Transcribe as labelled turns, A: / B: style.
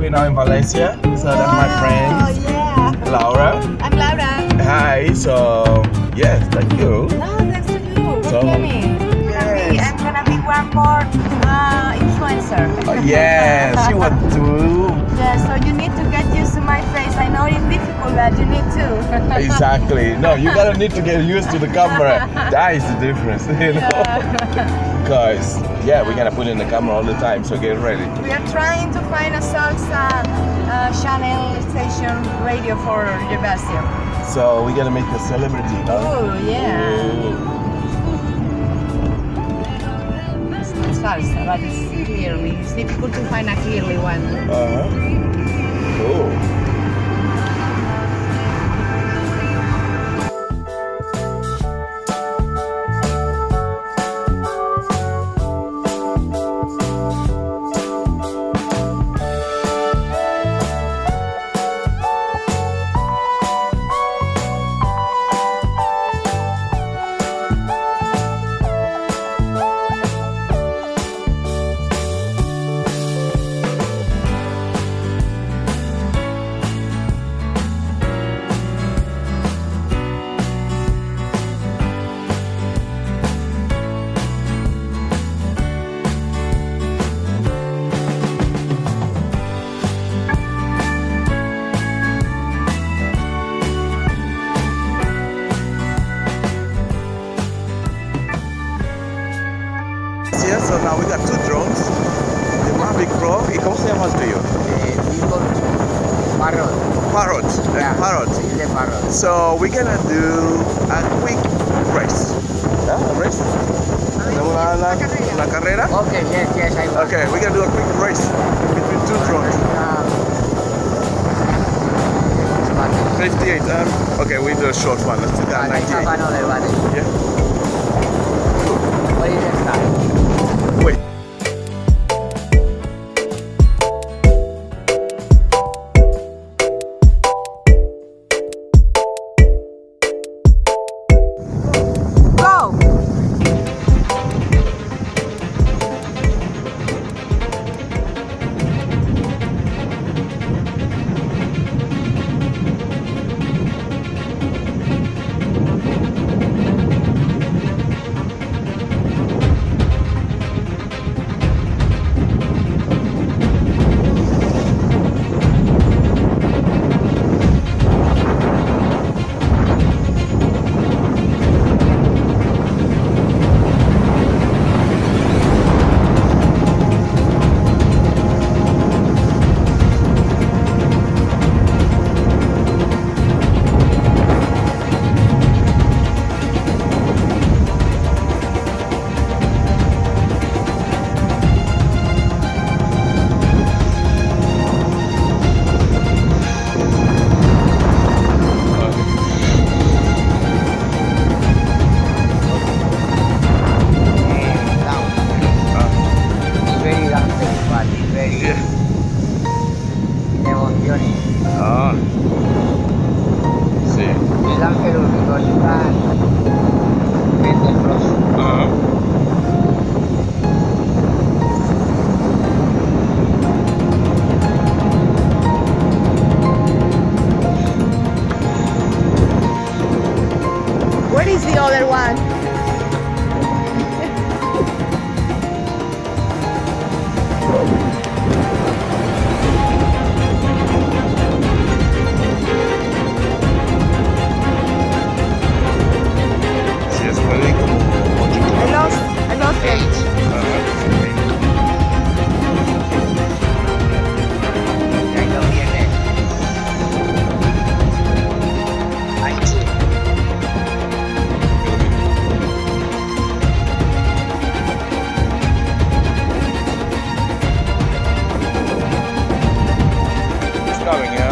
A: we're now in Valencia. So that's my friend,
B: yeah.
A: Laura.
B: I'm Laura.
A: Hi. So yes, thank you.
B: No, thanks to you for
A: So,
B: coming.
A: yes.
B: I'm gonna be one more influencer.
A: Yes, you want to.
B: Yeah, so you need to get used to my face. I know it's difficult, but you need to.
A: Exactly. No, you gotta need to get used to the camera. That is the difference, you know. Because yeah, we're gonna put in the camera all the time. So get ready.
B: We are trying to find a salsa channel station radio for Gervasio.
A: So we're gonna make a celebrity. No?
B: Oh yeah.
A: Ooh.
B: It's not salsa, but it's clearly. It's difficult to find a clearly one.
A: Cool. So now we got two drones. The Mavic Pro. ¿Y cómo se llama el tuyo?
C: Parrot.
A: Parrot.
C: Yeah.
A: Parrot.
C: It's a parrot.
A: So we're gonna do a quick race. Yeah, a race? Una carrera?
C: Okay, yes, I will.
A: Okay, we're gonna do a quick race between two drones. 58. Okay, we do a short one. Let's do that.
C: I have another one.
A: Yeah.
C: What is the time?
A: Wait.
B: Go! Where is the other one?
A: Sí, es puede como 8 kilómetros.
B: I lost it.
A: It's coming, yeah.